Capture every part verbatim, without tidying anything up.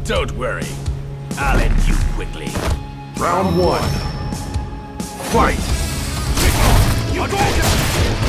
Don't worry. I'll end you quickly. Round one. Fight! You go!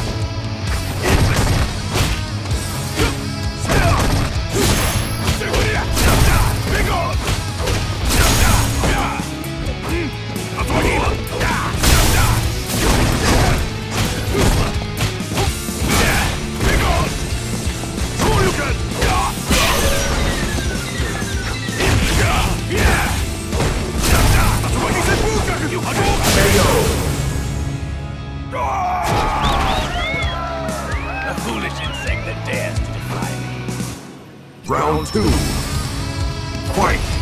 A foolish insect that dares to defy me. Round two. Fight!